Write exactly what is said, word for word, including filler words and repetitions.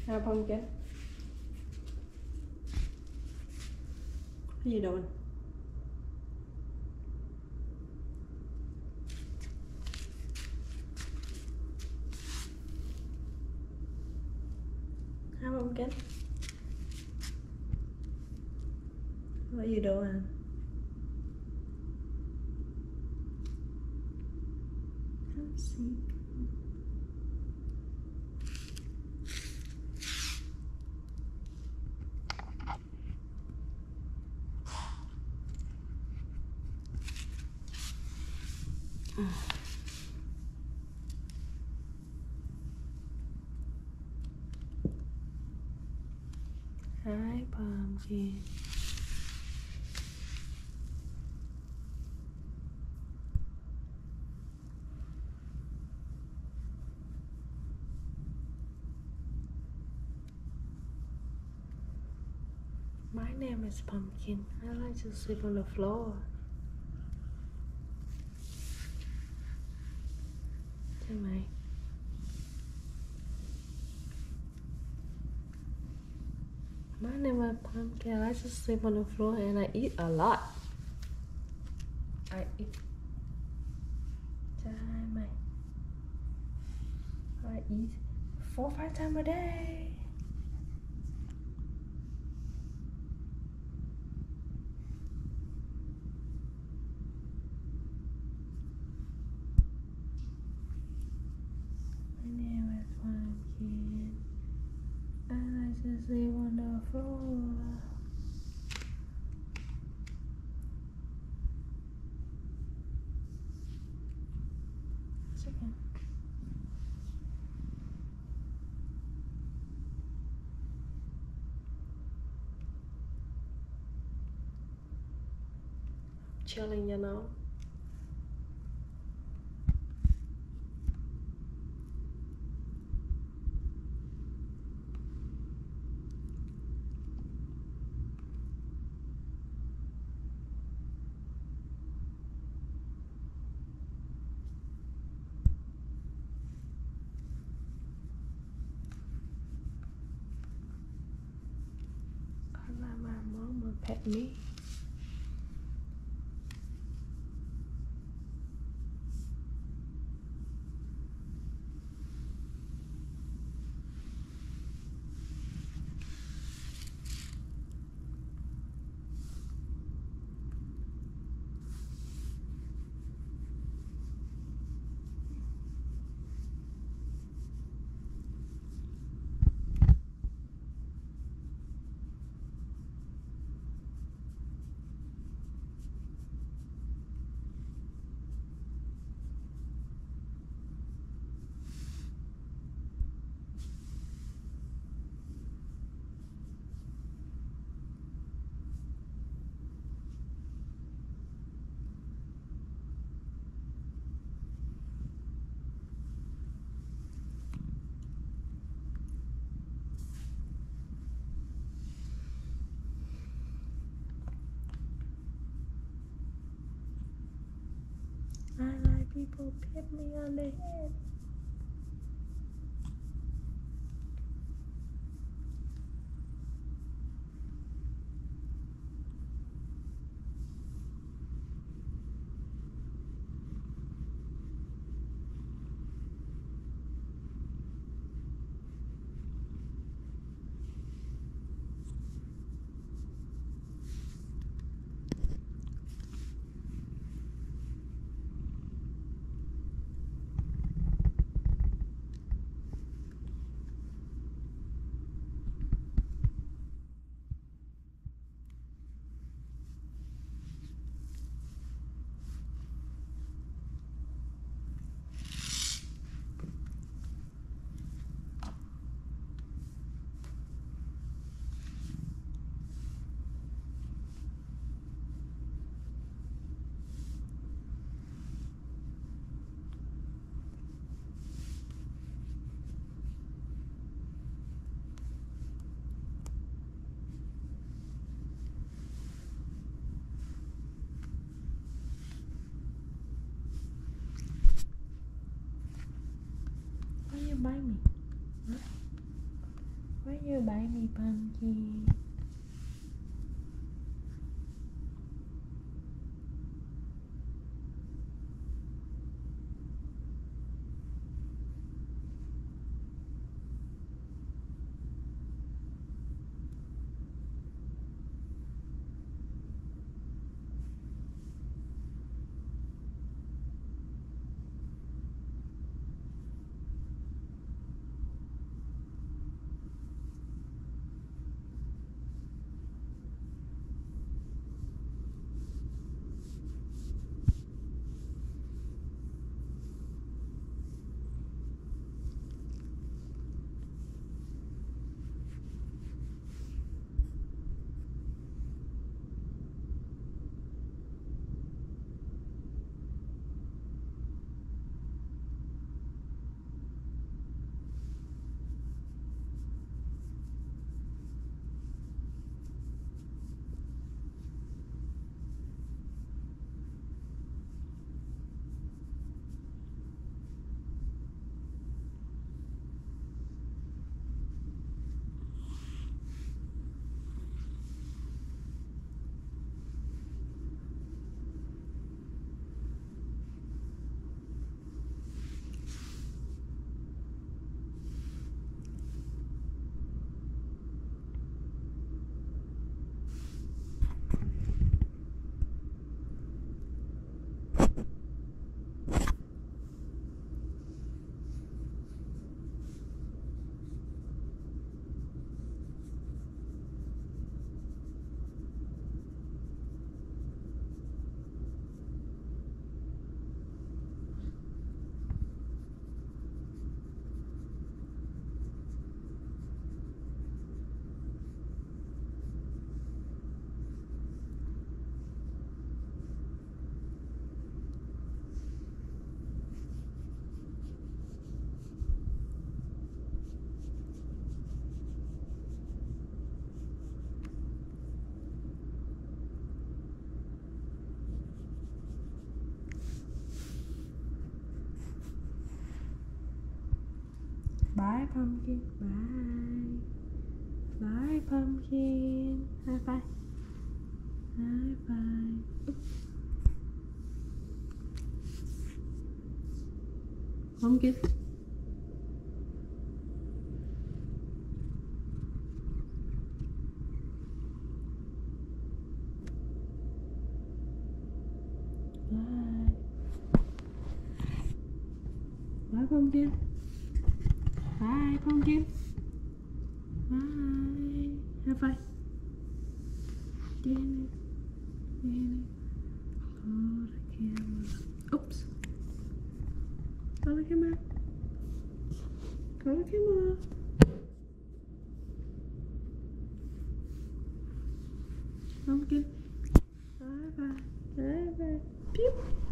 Have a pumpkin. How you doing? Have a pumpkin. What you doing? Come see. Hi, pumpkin. My name is Pumpkin. I like to sleep on the floor. Tonight. My name is Pumpkin. I like to sleep on the floor and I eat a lot. I eat. Time. I eat four five times a day. My name is Pumpkin. I like to sleep on the floor. Second. Chilling, you know. I let my mama pet me. I like people pet me on the head. Why you buy me pumpkin? Bye pumpkin. Bye. Bye pumpkin. High five. High five. Pumpkin. Bye. Bye pumpkin. Bye pumpkin. Bye. High five. Danny. Danny. Oh, the camera. Oops. Call the camera. Call the camera. Pumpkin. Bye bye. Bye bye. Pew.